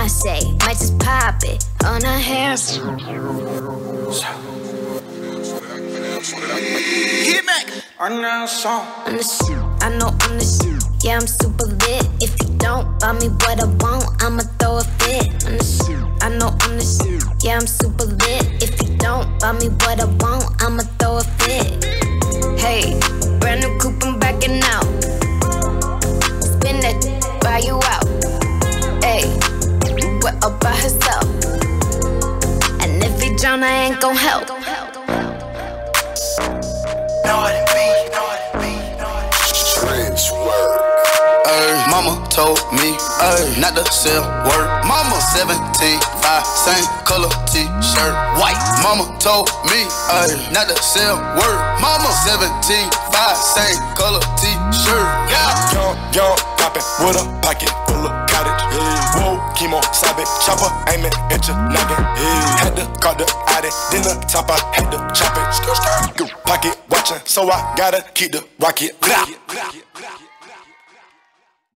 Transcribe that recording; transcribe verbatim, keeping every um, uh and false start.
I say, might just pop it on her hair. Get back on the song. On the shoot, I know on the shoot. Yeah, I'm super lit. If you don't buy me what I want, I'ma throw a fit. On the shoot, I know on the shoot. Yeah, I'm super lit. If you don't buy me what I want, I'ma throw a fit. Hey, brand new coupe, I'm backing out. Spin that, buy you out. Hey, we're up by herself. And if he drown, I ain't gon' help. Mama told me, ay, not to sell word. Mama seventeen, five, same color t-shirt, white. Mama told me, ay, not to sell word. Mama seventeen, five, same color t-shirt. Yeah. Young, young, poppin' with a pocket full of cottage. Yeah. Whoa, chemo, sabe, chopper, aiming at your noggin. Yeah. Had to call the Audi, then the top, I had to chop it. Pocket watchin', so I gotta keep the rocket.